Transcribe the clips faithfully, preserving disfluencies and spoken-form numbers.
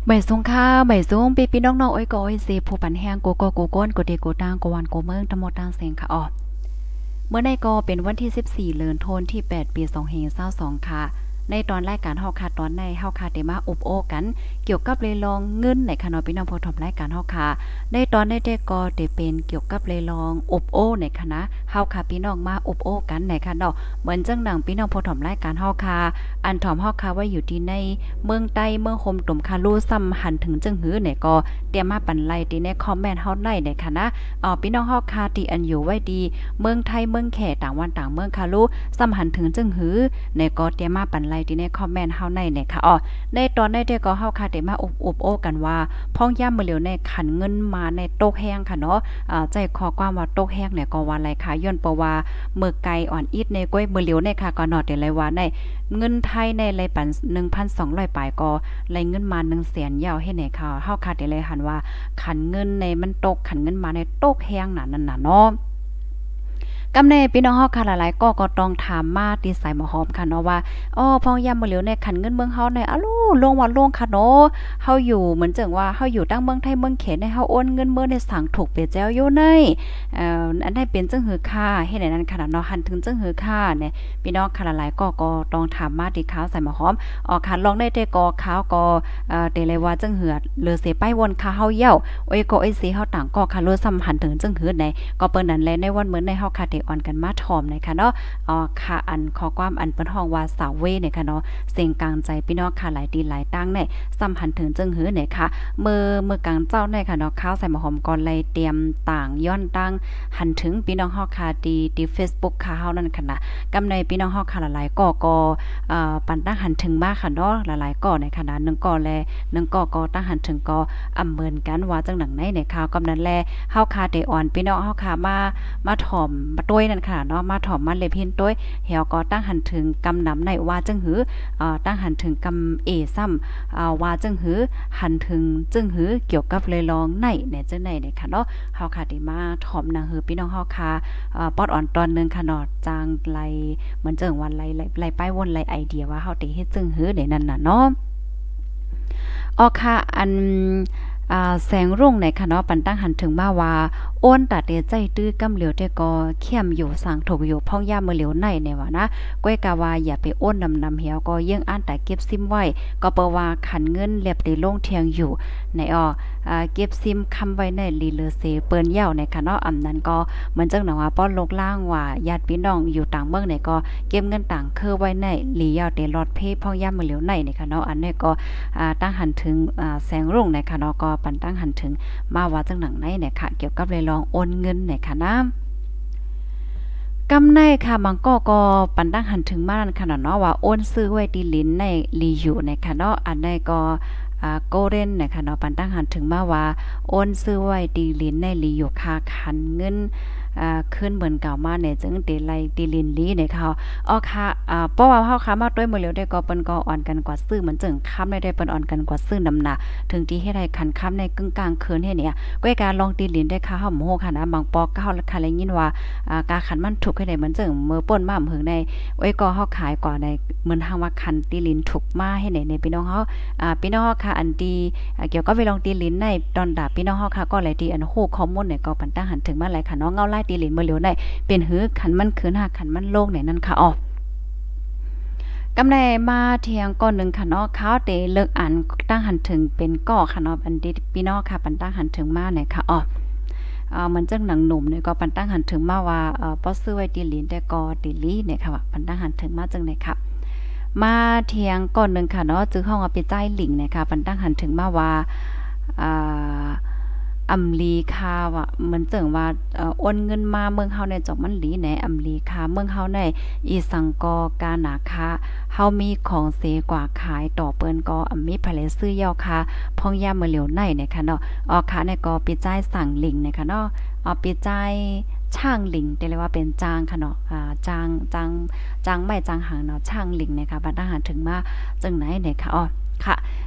ใบสงค่าใบสูงปีปีน้องๆอ้อยก็อ้อยสิผู้ปันแห้งโกโกโกโก้นโกเดโกตางโกวันโกเมืองทั้งหมดต่างเสียงค่ะออเมื่อในก็เป็นวันที่สิบสี่เดือนธันวาคมที่แปดปีสองพันยี่สิบสองค่ะในตอนรายการเฮาค่ะตอนในเฮาค่ะได้มาอบโอ้กันเกี่ยวกับเลยลองเงินในคณะพี่น้องผู้ชมรายการเฮาค่ะในตอนในเด็กก็ได้เป็นเกี่ยวกับเลยลองอบโอ้ในคณะเฮาค่ะพี่น้องมาอบโอ้กันในค่ะเนาะเหมือนจังหนังพี่น้องผู้ชมรายการเฮาค่ะอันถอมเฮาค่ะว่าอยู่ที่ในเมืองใต้เมืองโฮมตุ่มคารู้ซ้ำหันถึงจึงหือเนี่ยก็เตรียมมาปันไล่ที่ในคอมเมนต์เฮาได้ในคณะเอ่อพี่น้องเฮาค่ะที่อันอยู่ไว้ดีเมืองไทยเมืองแขต่างวันต่างเมืองคารู้ซ้ำหันถึงจึงหือในก็เตรียมมาปันไล่ที่ในคอมเมนต์เฮาในเนี่ยค่ะอ๋อในตอนในเด็กก็เฮาค่ะได้มาอุบอุบโอ้กันว่าพ้องย่ำมื้อเหลียวในขันเงินมาในโต๊ะแห้งค่ะเนาะอ่าใจขอความว่าโต๊ะแห้งเนี่ยก็ว่าอะไรค่ะย้อนเพราะว่าเมื่อไกลอ่อนอิดในก้อยมื้อเหลียวในค่ะก็นอดได้เลยว่าในเงินไทยในไรปันหนึ่งพันสองร้อยปลายก็ไรเงินมาหนึ่งแสนยาวให้ไหนค่ะเฮาค่ะได้เลยหันว่าขันเงินในมันตกขันเงินมาในโต๊ะแห้งน่ะนั่นน่ะเนาะกำในพี่น้องเฮาค่ะหลายๆก็ก็ต้องถามมาที่สายหมอหอมค่ะเนาะว่าอ้อพ้องยามมื้อเหลียวในขันเงินเมืองเฮาในอะลูลงว่าลงค่ะเนาะเฮาอยู่เหมือนจังว่าเฮาอยู่ตั้งเมืองไทยเมืองเขตในเฮาโอนเงินเมื่อในสั่งถูกเปแจ้วอยู่ในเอ่ออันใดเป็นจังหือค่าเฮ็ดให้นั้นขนาดเนาะหันถึงจังหือค่าเนี่ยพี่น้องค่ะหลายๆก็ก็ต้องถามมาที่ข่าวสายหมอหอมออกค่ะลองได้แต่ก็ข่าวก็เอ่อได้เลยว่าจังหือเหลือเสไปวนค่ะเฮาเย้าโอ้ยก็ไอ้สิเฮาต่างก็ค่ะรู้ซ้ำหันถึงจังหือไหนก็เปิ้นนั้นแลในวันเหมือนในเฮาค่ะได้ออนกันมาถ่อมนะคะเนาะอ๋อค่ะอันขอความอันเปิ้นฮ้องว่าสาวเวเนี่ยค่ะเนาะเสียงกลางใจพี่น้องค่ะหลายดีหลายตั้งเนี่ยสัมพันธ์ถึงจึงหือเนี่ยค่ะเมื่อเมื่อกลางเจ้าเนี่ยค่ะเนาะข้าวใส่หมอหอมก่อนเลยเตรียมต่างย้อนตั้งหันถึงพี่น้องเฮาค่ะดีดี Facebook ค่ะเฮานั่นค่ะนะกำในพี่น้องเฮาค่ะหลายๆก่อก็เอ่อปันตั้งหันถึงมากค่ะเนาะหลายๆก่อในค่ะนะหนึ่งก่อแลหนึ่งก่อก็ตั้งหันถึงก็อำเหมือนกันว่าจังหนังไหนในข่าวกำนั้นแลเฮาค่ะได้อ่อนพี่น้องเฮาค่ะมามาถ่อมมาต้วยนั่นค่ะเนาะมาถ่อมมาเลยพินต้วยเหี่ยวก็ตั้งหันถึงกำนำในว่าจังหือเอ่อตั้งหันถึงกำเอซ้ำอ่าว่าจังหือหันถึงจึงหือเกี่ยวกับเลยลองในเนี่ยจังไหนเนี่ยค่ะเนาะเฮาค่ะได้มาถ่อมนางหือพี่น้องเฮาค่ะเอ่อปอดอ่อนตอนนึงค่ะเนาะจางไลเหมือนจังว่าไลไลไลป้ายวนไลไอเดียว่าเฮาได้เฮ็ดจึงหือเนี่ยนั่นน่ะเนาะอ๋อค่ะอันอ่าแสงรุ่งในค่ะเนาะปันตั้งหันถึงมาว่าโอนตัดเดใจตื้อกำเหลียวแต่ก็เข้มอยู่สั่งถูกอยู่พ่องย่ามือเหลียวในเนี่ยว่านะก้อยกะว่าอย่าไปโอนนำนำเหี่ยวก็เยี่ยงอ่านแต่เก็บซิมไว้ก็เปว่าขันเงินเรียบได้ลงเทียงอยู่ในอ้ออ่าเก็บซิมคำไว้ในลีเลอเซเปิ้นยาวในค่ะเนาะอำนั้นก็เหมือนจังหนังว่าป้อนโลกล่างว่าญาติพี่น้องอยู่ต่างเมืองเนี่ยก็เก็บเงินต่างคือไว้ในลียาวได้รอดเพพ่องย่ามือเหลียวในเนี่ยค่ะเนาะอันนี้ก็อ่าตั้งหันถึงอ่าแสงรุ่งในค่ะเนาะก็ปันตั้งหันถึงมาว่าจังหนังในเนี่ยค่ะเกี่ยวกับเลยลองโอนเงินเนี่ยค่ะนะกำในค่ะบางก็ก็ปันตั้งหันถึงมานั่นค่ะเนาะว่าโอนซื้อไว้ดีลิ้นในรีอยู่ในค่ะเนาะอันใดก็อ่าโกเรนนะคะเนาะปันตั้งหันถึงมาว่าโอนซื้อไว้ดีลิ้นในรีอยู่ค่าคันเงินอ่าขึ้นเหมือนเก่ามาเนี่ยจึงเดไลดีลินลีเนี่ยค่ะอ๋อค่ะอ่าเพราะว่าเฮาค่ะมาด้วยมื้อเหลียวได้ก็เปิ้นก็อ่อนกันกว่าซื้อเหมือนจึงค้ำได้ได้เปิ้นอ่อนกันกว่าซื้อนำหน้าถึงที่เฮ็ดให้คันค้ำในกึ่งกลางคืนเฮ็ดเนี่ยก้อยการลองดีลินได้ค่ะเฮาโมโหค่ะนะบางปอกก็เฮาค่ะได้ยินว่าอ่ากาขันมันถูกให้ได้เหมือนจึงมื้อป่นมาหึงในไว้ก็เฮาขายกว่าในเหมือนทางว่าคันดีลินถูกมาให้ไหนในพี่น้องเฮาอ่าพี่น้องเฮาค่ะอันดีเกี่ยวกับเวลองดีลินในตอนดาพี่น้องเฮาค่ะก็หลายดีอันฮู้ข้อมูลเนี่ยก็ปันตั้งหันถึงมาหลายค่ะเนาะเงาไล่ดีลินเหลียวได้เป็นหื้อขันมันคืนหาขันมันโลกไหนนั่นค่ะออกกำไรมาเทียงก้อนหนึ่งค่ะเนาะเขาเตเลิกอ่านตั้งหันถึงเป็นก่อค่ะเนาะอันดีพี่น้องค่ะปันตั้งหันถึงมาเนี่ยค่ะออกเอ่อมันจังหนังหนุ่มเนี่ยก็ปันตั้งหันถึงมาว่าเอ่อป้อซื้อไว้ดีลินแต่ก็ดีลีเนี่ยค่ะว่าปันตั้งหันถึงมาจังไหนค่ะมาเทียงก้อนหนึ่งค่ะเนาะจื้อห้องเอาไปจ่ายหลิงเนี่ยค่ะปันตั้งหันถึงมาว่าอ่าอำลีคาว่ะเหมือนเจิงว่าเอ่อโอนเงินมาเมืองเฮาในจอกมันหลีแหนอำลีคาเมืองเฮาในอีสังกอกานาคาเฮามีของเสกว่าขายต่อเปิ้นก็อำมีภะเลซื้อยอคาพองยามมื้อเหลียวในเนี่ยค่ะเนาะออค่ะเนี่ยก็ไปจ่ายสั่งลิงเนี่ยค่ะเนาะเอาไปจ่ายช่างลิงแต่เรียกว่าเป็นจางค่ะเนาะอ่าจางจางจางไม้จางหางเนาะช่างลิงเนี่ยค่ะบัดอาหารถึงมาจังไหนเนี่ยค่ะอ้อค่ะ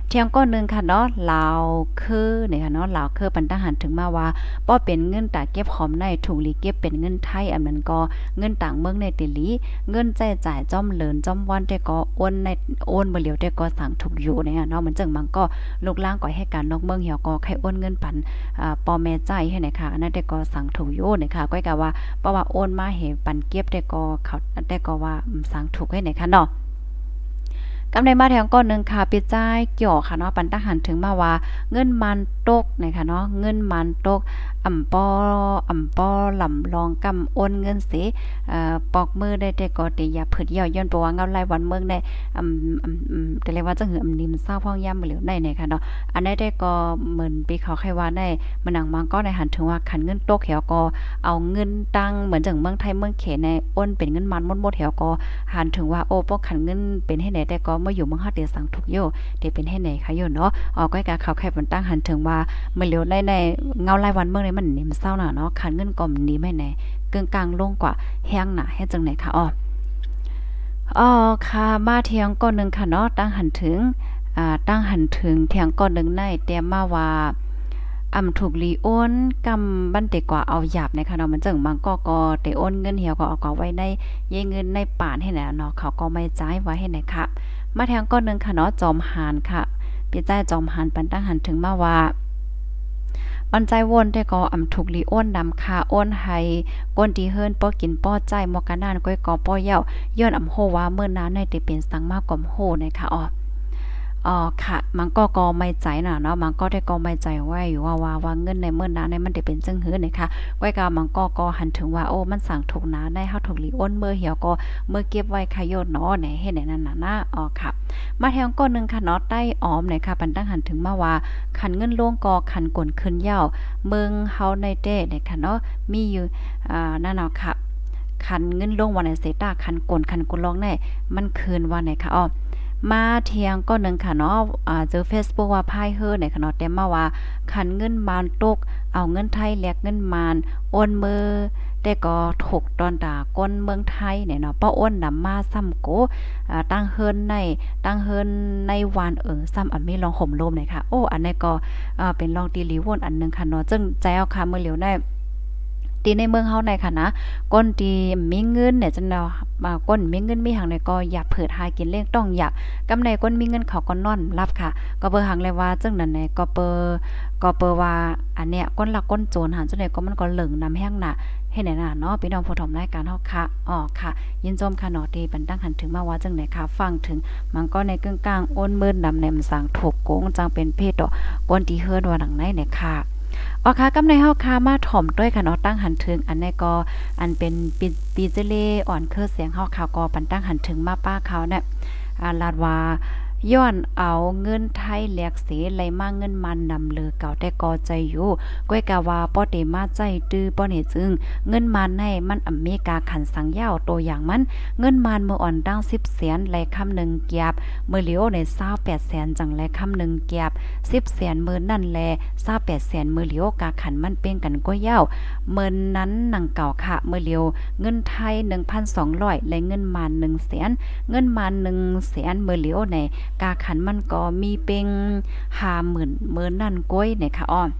เที่ยงก้อนนึงค่ะเนาะลาวคือเนี่ยค่ะเนาะลาวคือปันทหารถึงมาว่าป้อเป็นเงินตาเก็บหอมในถูกหลีเก็บเป็นเงินไทยอันนั้นก็เงินต่างเมืองในติลีเงินใจจ่ายจ้อมเหลินจ้อมวันแต่ก็โอนในโอนบ่เหลียวแต่ก็สั่งถูกอยู่เนี่ยเนาะมันจึงมันก็ลูกล่างก่อยให้การนอกเมืองเหี่ยวก็ใครโอนเงินปันอ่าปอแม่ใจให้นะคะอันนั้นแต่ก็สั่งถูกอยู่นะคะก้อยกะว่าเพราะว่าโอนมาให้ปันเก็บแต่ก็เขาแต่ก็ว่าสั่งถูกให้นะคะเนาะกำไรมาแถวก้อนหนึ่งค่ะปิดจ่ายเกี่ยวค่ะเนาะปันตหันถึงมาว่าเงินมันตกนะคะเนาะเงินมันตกอ่ำปออ่ำปอลำลองกำโอนเงินสิเอ่อปอกมือได้แต่ก็ติอย่าผืดเหี่ยวย้อนตัวว่าเงาไล่วันเมืองได้อ่ำอ่ำอืมแต่เรียกว่าจังหืออ่ำนิมเศร้าพ่องย่ำเหลียวได้เนี่ยค่ะเนาะอันได้ได้ก็เหมือนปีเขาใครว่าได้มันหนังมังก็ได้หันถึงว่าคันเงินตกแถวก็เอาเงินตั้งเหมือนจังเมืองไทยเมืองเขในโอนเป็นเงินมันหมดๆแถวก็หันถึงว่าโอ้พวกคันเงินเป็นให้ไหนแต่ก็มาอยู่เมืองเฮาเดสังทุกโยเดเป็นให้ไหนคะโยเนาะอ๋อก้อยกะเขาแค่มันตั้งหันถึงว่าเมื่อเหลียวได้ในเงาไล่วันเมืองนี้มันนิ่มเศร้าน่ะเนาะคันเงินก็มันดีไม่ไหนกึ่งกลางลงกว่าแห้งหนาให้จังไหนคะอ๋ออ๋อค่ะมาเที่ยงก้อนนึงค่ะเนาะตั้งหันถึงอ่าตั้งหันถึงเที่ยงก้อนนึงในเตรียมมาว่าอ่ำถูกลีโอนกำบันเตกว่าเอาหยาบนะคะเนาะมันจังบางก็ก็เตโอนเงินเหี่ยวก็เอาก็ไว้ในเยเงินในป่านให้ไหนเนาะเขาก็ไม่จ่ายไว้ให้ไหนค่ะมาแทงก้อนนึงค่ะเนาะจอมหานค่ะปีใต้จอมหานปันตั้งหันถึงมาว่าปันใจวนแต่ก็อำถูกลีโอนนำคาโอนให้ก้นที่เฮิรนป้อกินป้อใจมอกะนานก้อยกอป้อเย้าย้อนอำโหว่าเมื่อนั้นในติเป็นสังมากกว่าโหนะคะอ๋ออ๋อค่ะมันก็ก็ไม่ใจน่ะเนาะมันก็ได้ก็ไม่ใจไว้อยู่ว่าว่าว่าเงินในเมื่อนั้นในมันได้เป็นจังหื้อนะคะก้อยกามันก็ก็หันถึงว่าโอ้มันสั่งถูกนะได้เฮาถูกลีโอนเมื่อเหี่ยวก็เมื่อเก็บไว้ขยโยนเนาะไหนเฮ็ดไหนนั่นน่ะนะอ๋อค่ะมาแทงก้อนนึงค่ะเนาะใต้ออมไหนค่ะปันตั้งหันถึงมาว่าคันเงินลงก็คันกลขึ้นยาวเมืองเฮาในเต้เนี่ยค่ะเนาะมีอยู่อ่านั่นเนาะค่ะคันเงินลงวันไหนเสตาคันกลคันกุลองแน่มันคืนวันไหนค่ะอ้อมาเที่ยงก็นึงค่ะเนาะอ่าเจอ Facebook ว่าพายเฮอเนี่ยค่ะเนาะแต่มาว่าคันเงินมานตกเอาเงินไทยแลกเงินมานโอนมือแต่ก็ถูกตอนตาก้นเมืองไทยเนี่ยเนาะป้ออ้นนำมาซ้ำโกอ่าตั้งเฮิรนในตั้งเฮิรนในวานเอิงซ้ำอันมีลองห่มลมเลยค่ะโอ้อันนี้ก็อ่าเป็นลองตีลีวนอันนึงค่ะเนาะจึงใจเอาค่ะเมื่อเหลียวได้ตีในเมืองเฮาในค่ะนะก้นตีมีเงินเนี่ยจังเนาะมาก้นมีเงินมีหังในก็อย่าเผิดหากินเลี้ยงต้องอยากกำในก้นมีเงินเขาก็นอนรับค่ะก็เบอร์หังเลยว่าจังนั้นไหนก็เปอก็เปอว่าอันเนี้ยก้นลักก้นโจรหันจังได๋ก็มันก็เหลิงนำแห้งน่ะให้ไหนน่ะเนาะพี่น้องผู้ชมรายการเฮาค่ะอ๋อค่ะยินชมค่ะเนาะที่บันตั้งหันถึงมาว่าจังได๋ค่ะฟังถึงมันก็ในกึ่งกลางโอนมืดนำแนมสางถูกโกงจังเป็นเพศดอกก้นที่เฮือดว่าหนังไหนเนี่ยค่ะอ๋อค่ะกำในเฮาค่ะมาถ่อมด้วยค่ะเนาะตั้งหันถึงอันนี้ก็อันเป็นปีปีเจเลอ่อนคือเสียงเฮาค่ะก็ปันตั้งหันถึงมาป้าเขาเนี่ยอ่าลาดว่าย้อนเอาเงินไทยแลกเสไหลมาเงินมันนำเลือเก่าแต่ก็ใจอยู่ก้อยกะว่าป้อเตมาใจตื้อป้อเนี่ยจึงเงินมันให้มันอเมริกาขันสังยาวตัวอย่างมันเงินมันเมื่ออ่อนตั้งสิบแสนไหลคำหนึ่งเกียบเมื่อเหลียวในเศร้าแปดแสนจังไหลคำหนึ่งเกียบสิบแสนมื้อนั่นแลเศร้าแปดแสนมื้อเหลียวกาขันมันเป็นกันก้อยยาวเมื่อนั้นหนังเก่าค่ะเมื่อเหลียวเงินไทยหนึ่งพันสองร้อยและเงินมันหนึ่งแสนเงินมันหนึ่งแสนเมื่อเหลียวในกาขันมันก็มีเป็นห้าหมื่นเมื่อนั่นก้อยเนี่ยค่ะอ้อ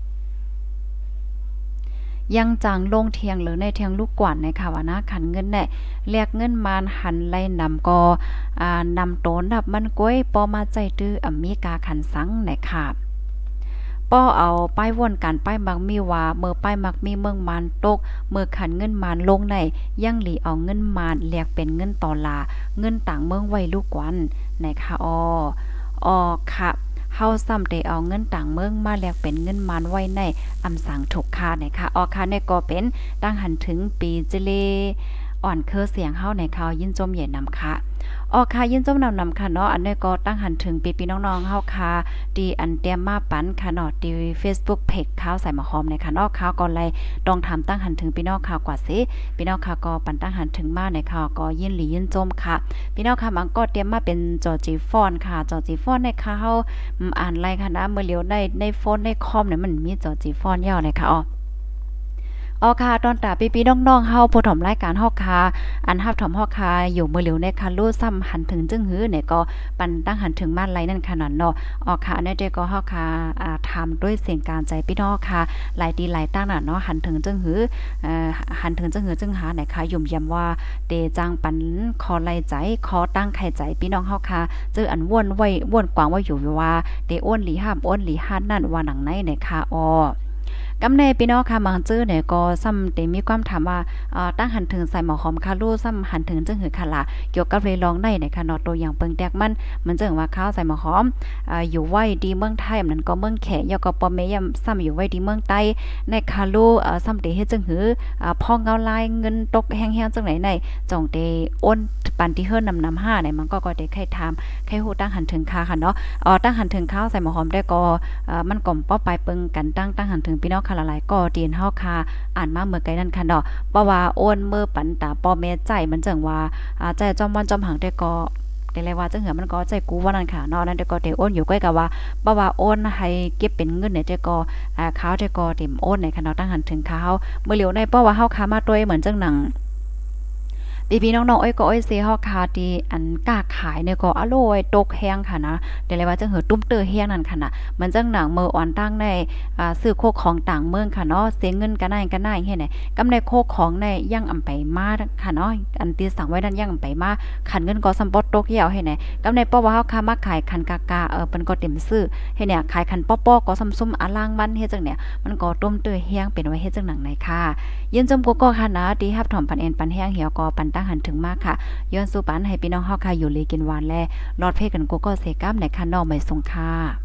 ยังจังลงเทียงหรือในเทียงลูกกว่านในค่ะว่านะขันเงินเนี่ยเรียกเงินมานหันไล่นำก็อ่านำโตนดับมันก้อยปอมาใจตื้ออเมริกาขันสังในค่ะป้อเอาป้ายวนกันป้ายมักมีว่าเมื่อป้ายมักมีเมืองมานตกเมื่อขันเงินมานลงในยังหลีเอาเงินมานเรียกเป็นเงินตอลาเงินต่างเมืองไว้ลูกกวันในค่ะอ้ออ๋อค่ะเฮาซ้ำได้เอาเงินต่างเมืองมาแลกเป็นเงินมานไว้ในอำสังถูกค่านะคะออค่ะในก็เป็นตั้งหันถึงปีเจเลอ่อนเคอเสียงเฮาในข่าวยินจมใหญ่นำค่ะออค่ะยินจมนำนำค่ะเนาะอันนี้ก็ตั้งหันถึงปีพี่น้องๆเฮาค่ะดีอันเตรียมมาปันค่ะเนาะดี Facebook Page ข่าวใส่มาหอมในค่ะเนาะข่าวก่อนเลยต้องถามตั้งหันถึงพี่น้องค่ะกว่าสิพี่น้องค่ะก็ปันตั้งหันถึงมาในข่าวก็ยินหลียินจมค่ะพี่น้องค่ะมันก็เตรียมมาเป็นจอจีฟอนค่ะจอจีฟอนในข่าวเฮาอ่านไล่ค่ะนะเมื่อเลียวได้ในโฟนในคอมเนี่ยมันมีจอจีฟอนย่อในค่ะอ๋อออค่ะตอนตาพี่ๆน้องๆเฮาผู้ถมรายการเฮาค่ะอันฮับถมเฮาค่ะอยู่มื้อเหลียวในค่ะรู้ซ้ำหันถึงจึงหื้อเนี่ยก็ปันตั้งหันถึงมาไลนั่นขนาดเนาะออค่ะในเดก็เฮาค่ะอ่าทำด้วยเสียงการใจพี่น้องค่ะหลายดีหลายตั้งน่ะเนาะหันถึงจึงหื้อเอ่อหันถึงจึงหื้อจึงหาไหนค่ะยุ่มยำว่าเตจังปันคอไลใจคอตั้งไข่ใจพี่น้องเฮาค่ะเจออันว่วนไว้ว่วนกวางว่าอยู่ว่าเตอ้วนหลีห้ามอ้วนหลีห้านนั่นว่าหนังไหนเนี่ยค่ะออกำในพี่น้องค่ะมังจื้อเนี่ยก็ซ้ำเต็มมีความถามว่าเอ่อตั้งหันถึงใส่หมอหอมค่ะรู้ซ้ำหันถึงจึงหือค่ะล่ะเกี่ยวกับเรลองได้ในค่ะเนาะตัวอย่างเปิงแตกมันมันจึงว่าข้าวใส่หมอหอมอ่าอยู่ไว้ดีเมืองไทยนั้นก็เมืองแขยก็ปอเมยซ้ำอยู่ไว้ดีเมืองใต้ในคาลูเอ่อซ้ำเตเฮ็ดจึงหืออ่าพ่อเงาลายเงินตกแห้งๆจังไหนในจ่องเตอ้นปันที่เฮิรนนำนำห้าเนี่ยมันก็ก็ได้ใครถามใครฮู้ตั้งหันถึงค่ะค่ะเนาะอ๋อตั้งหันถึงข้าวใส่หมอหอมได้ก็เอ่อมันก่อมป้อปลายเปิงกันตั้งตั้งหันถึงพี่น้องค่ะหลายๆก็ตีนเฮาค่ะอ่านมาเมื่อไกลนั่นค่ะเนาะเพราะว่าโอนมือปันตาปอแม่ใจมันจังว่าอ่าใจจอมวันจอมหังได้ก็แต่เลยว่าจังเหือมันก็ใจกูว่านั่นค่ะเนาะนั่นแต่ก็เตโอนอยู่ใกล้กับว่าเพราะว่าโอนให้เก็บเป็นเงินเนี่ยแต่ก็อ่าเขาแต่ก็เต็มโอนในค่ะเนาะตั้งหันถึงเขาเมื่อเหลียวในเพราะว่าเฮาค้ามาด้วยเหมือนจังหนังพี่ๆน้องๆอ้อยก็อ้อยเซฮอกคาที่อันกล้าขายเนี่ยก็อร่อยตกแห้งค่ะนะเดี๋ยวเลยว่าจังเหือตุ้มเตอแห้งนั่นค่ะนะมันจังหนังเมื่ออ่อนตั้งในอ่าซื้อโคกของต่างเมืองค่ะเนาะเสียเงินกันได้กันได้เฮ็ดไหนกำในโคกของในย่างอำไปมาค่ะเนาะอันที่สั่งไว้นั้นย่างอำไปมาขันเงินก็ซัมปอตตกเหี่ยวเฮ็ดไหนกำในป้อว่าเฮาค้ามาขายคันกากาเออเปิ้นก็เต็มซื้อเฮ็ดเนี่ยขายคันป้อๆก็ซ้ำซุ่มอาล่างมันเฮ็ดจังเนี่ยมันก็ต้มเตอแห้งเป็นไว้เฮ็ดจังหนังไหนค่ะยินจมกูก็ค่ะนะที่รับถอมปันเอ็นปันแห้งเหี่ยวก็ปันตั้งหันถึงมากค่ะย้อนสู่ปันให้พี่น้องเฮาค่ะอยู่ลีกินหวานแลรอดเพ่กันกูก็เสกัมในคันนอกไม่สงค่า